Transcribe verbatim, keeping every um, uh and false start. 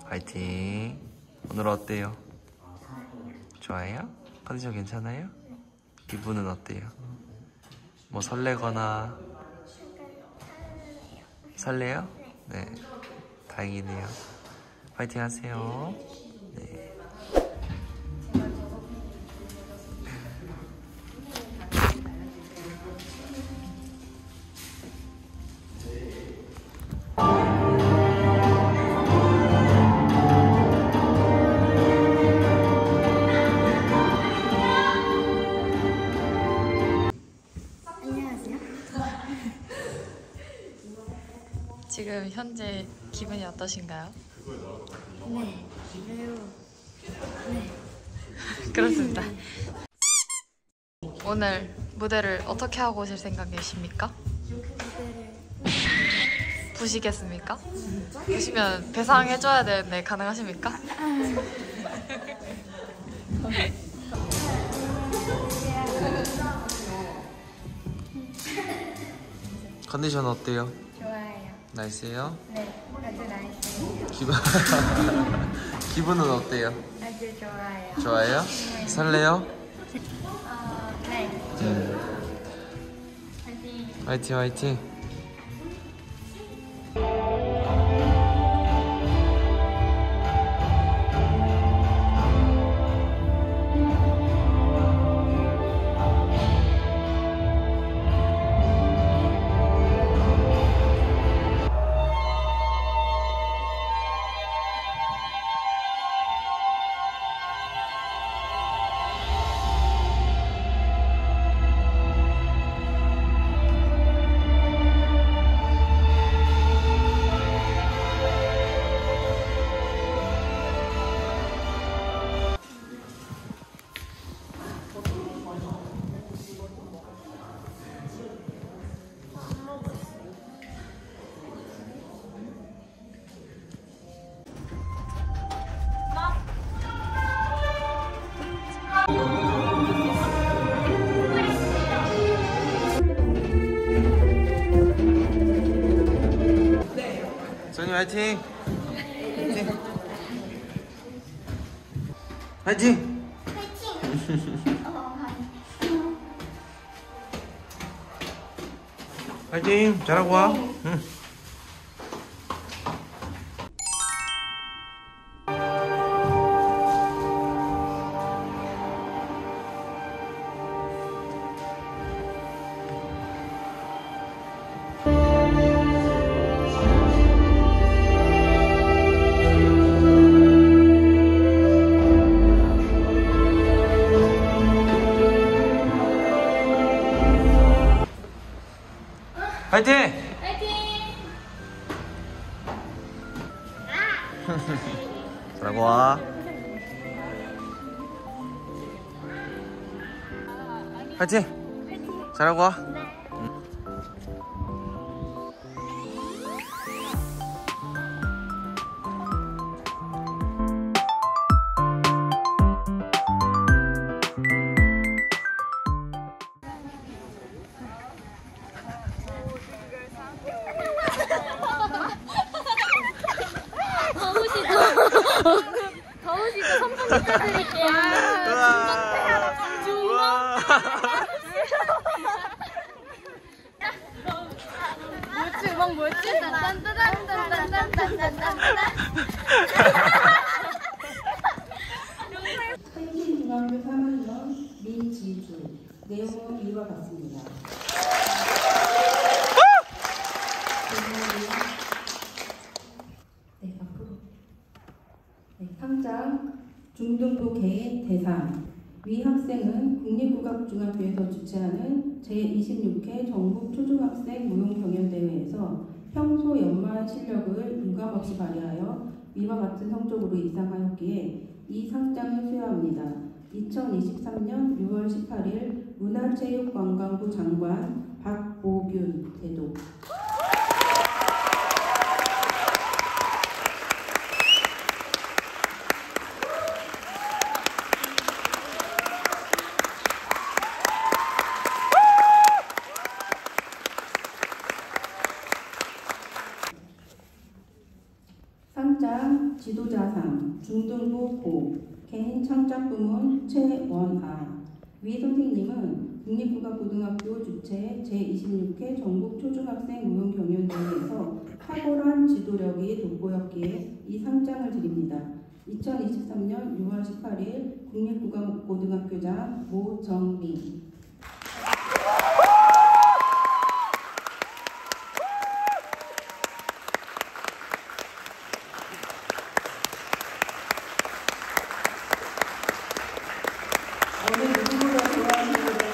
화이팅. 오늘 어때요? 좋아요? 컨디션 괜찮아요? 기분은 어때요? 뭐 설레거나 설레요? 네, 다행이네요. 화이팅 하세요. 네. 지금 현재 기분이 어떠신가요? 네, 매우 네. 그렇습니다. 오늘 무대를 어떻게 하고 오실 생각이십니까? 무대를 부시겠습니까? 부시면 배상해줘야 되는데 가능하십니까? 컨디션 어때요? 좋아요. 나이스해요? 네, 아주 나이스. 기분 기분은 어때요? 아주 좋아요. 좋아요? 설레요? 어, 네. 음. 화이팅. 화이팅 화이팅. 소연이 화이팅! 화이팅! 화이팅! 화이팅! 잘하고 와. 응. 화이팅! 화이팅! 잘하고 와. 화이팅! 잘하고 와. 더우시죠? 선풍기 켜드릴게요. 우와. 뭐지? 음악 뭐지? 딴딴딴딴딴딴딴딴딴. 한진중학교 삼 학년 민지주. 내용은 이와 같습니다. 네, 앞으로. 네, 상장 중등부 개인 대상. 위 학생은 국립국악중학교에서 주최하는 제이십육 회 전국 초중학생 무용경연대회에서 평소 연마한 실력을 유감없이 발휘하여 위와 같은 성적으로 이상하였기에 이 상장을 수여합니다. 이천이십삼 년 유월 십팔일 문화체육관광부 장관 박보균 대도. 상장 지도자상 중등부 고 개인 창작 부문 최원아. 위 선생님은 국립국악고등학교 주최 제이십육 회 전국 초중학생 무용 경연대회에서 탁월한 지도력이 돋보였기에 이 상장을 드립니다. 이천이십삼 년 유월 십팔 일 국립국악고등학교장 모정미. 어느 누구보다 좋아하는 노래입니다.